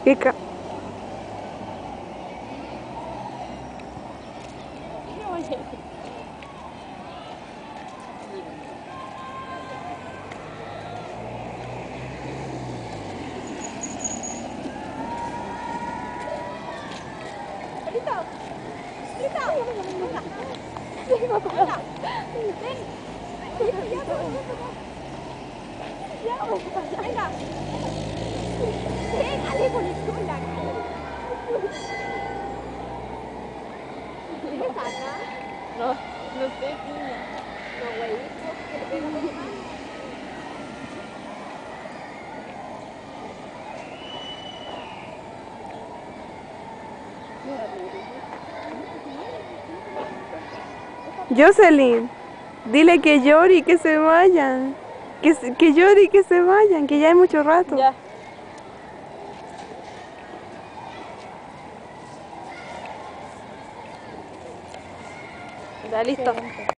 ¿Qué ca... No, no sé, niña. No, güey. Jocelyn, dile que llore y que se vayan. Que llore y que se vayan, que ya hay mucho rato. Ya. Ya, listo.